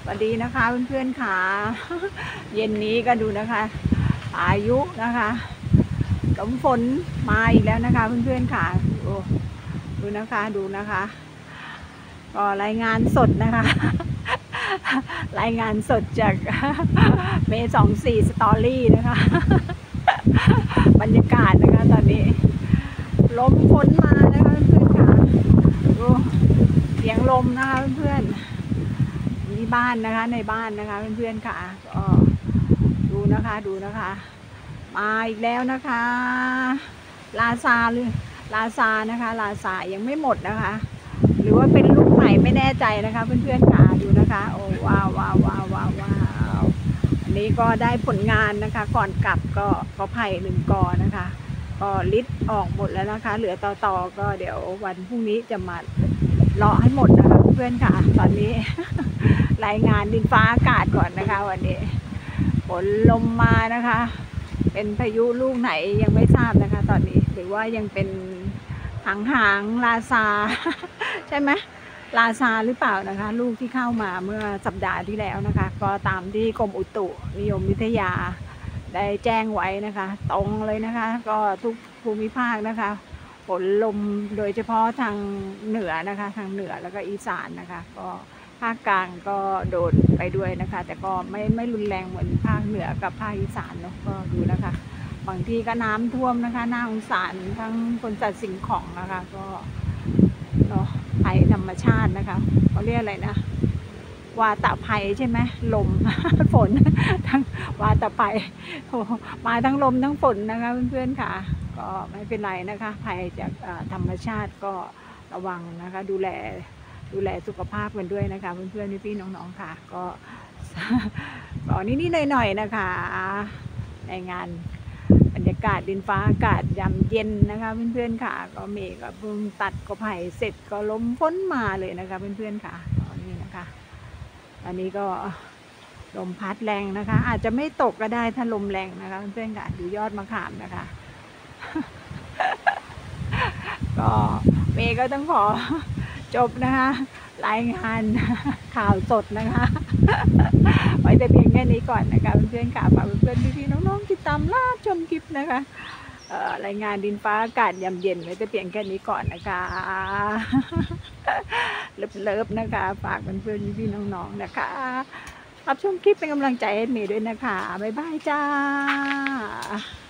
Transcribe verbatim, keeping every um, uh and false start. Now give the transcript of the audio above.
สวัสดีนะคะเพื่อนๆค่ะเย็นนี้ก็ดูนะคะพายุนะคะลมฝนมาอีกแล้วนะคะเพื่อนๆค่ะดูดูนะคะดูนะคะก็รายงานสดนะคะรายงานสดจากเมย์สองสี่สตอรี่นะคะบรรยากาศนะคะตอนนี้ลมฝนมานะคะเพื่อนๆค่ะดูเสียงลมนะคะเพื่อนๆนี่บ้านนะคะในบ้านนะคะเพื่อนๆค่ะก็ดูนะคะดูนะคะมาอีกแล้วนะคะลาซาหรือลาซานะคะลาซายังไม่หมดนะคะหรือว่าเป็นลูกใหม่ไม่แน่ใจนะคะเพื่อนๆค่ะดูนะคะโอ้ว้าวว้าวว้าวว้าวว้าวอันนี้ก็ได้ผลงานนะคะก่อนกลับก็ก็ไผ่หนึ่งกอนะคะก็ลิดออกหมดแล้วนะคะเหลือต่อๆก็เดี๋ยววันพรุ่งนี้จะมาเลาะให้หมดนะคะเพื่อนค่ะตอนนี้รายงานดินฟ้าอากาศก่อนนะคะวันนี้ฝนลมมานะคะเป็นพายุลูกไหนยังไม่ทราบนะคะตอนนี้หรือว่ายังเป็นหางหางลาซาใช่ไหมลาซาหรือเปล่านะคะลูกที่เข้ามาเมื่อสัปดาห์ที่แล้วนะคะก็ตามที่กรมอุตุนิยมวิทยาได้แจ้งไว้นะคะตรงเลยนะคะก็ทุกภูมิภาคนะคะฝนลมโดยเฉพาะทางเหนือนะคะทางเหนือแล้วก็อีสานนะคะก็ภาคกลางก็โดนไปด้วยนะคะแต่ก็ไม่ไม่รุนแรงเหมือนภาคเหนือกับภาคอีสานเนาะก็ดูนะคะบางทีก็น้ำท่วมนะคะน่าสงสารทั้งคนจัดสิ่งของนะคะก็เนาะภัยธรรมชาตินะคะเขาเรียกอะไรนะวาตภัยใช่ไหมลม ฝนทั้งวาตภัยมาทั้งลมทั้งฝนนะคะเพื่อนๆค่ะก็ไม่เป็นไรนะคะภัยจากธรรมชาติก็ระวังนะคะดูแลดูแลสุขภาพกันด้วยนะคะเพื่อนๆพี่ๆน้องๆค่ะก็ก็นิดๆหน่อยๆนะคะในงานบรรยากาศดินฟ้าอากาศยามเย็นนะคะเพื่อนๆค่ะก็เมฆก็เพิ่งตัดก็ไผ่เสร็จก็ลมฝนมาเลยนะคะเพื่อนๆค่ะตอนนี้นะคะตอนนี้ก็ลมพัดแรงนะคะอาจจะไม่ตกก็ได้ถ้าลมแรงนะคะเพื่อนๆค่ะดูยอดมะขามนะคะก็เมย์ก็ต้องขอจบนะคะรายงานข่าวสดนะคะไว้แต่เพียงแค่นี้ก่อนนะคะเพื่อนๆค่ะฝากเพื่อนๆพี่ๆน้องๆติดตามรับชมคลิปนะคะรายงานดินฟ้าอากาศยามเย็นไว้แต่เพียงแค่นี้ก่อนนะคะเลิฟๆนะคะฝากเพื่อนๆพี่ๆน้องๆนะคะรับชมคลิปเป็นกำลังใจให้เมย์ด้วยนะคะบ๊ายบายจ้า